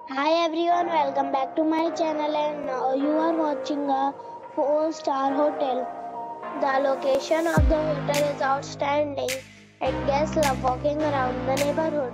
Hi everyone, welcome back to my channel and now you are watching a 4-star hotel. The location of the hotel is outstanding and guests love walking around the neighborhood.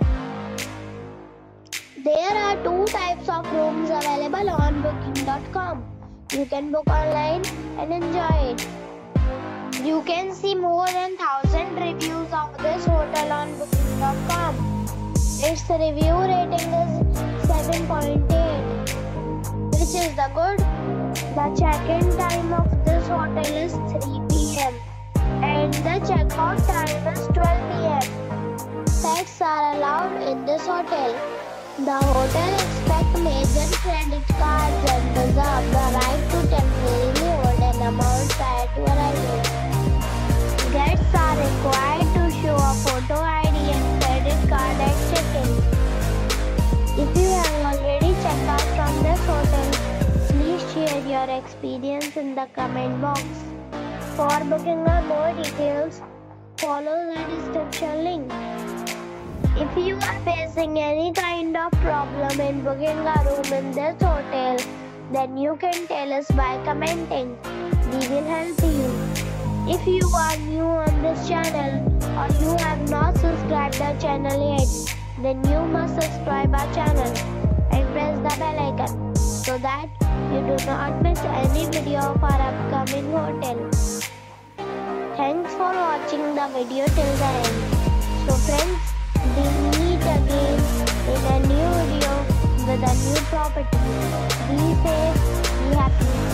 There are two types of rooms available on booking.com. You can book online and enjoy it. You can see more than 1000 reviews of this hotel on booking.com. Its review rating is 7.8, which is the good. The check-in time of this hotel is 3 p.m. and the check-out time is 12 p.m. Pets are allowed in this hotel. The hotel expects major credit cards and reserves the right to temporarily hold an amount prior to arrival. Guests are required to show a photo ID and credit card at check-in. If you have already checked out from this hotel, please share your experience in the comment box. For booking or more details, follow the description link. If you are facing any kind of problem in booking a room in this hotel, then you can tell us by commenting. We will help you. If you are new on this channel or you have not subscribed the channel yet, then you must subscribe our channel and press the bell icon so that you do not miss any video of our upcoming hotel. Thanks for watching the video till the end. So friends, we meet again in a new video with a new property. Be safe, be happy.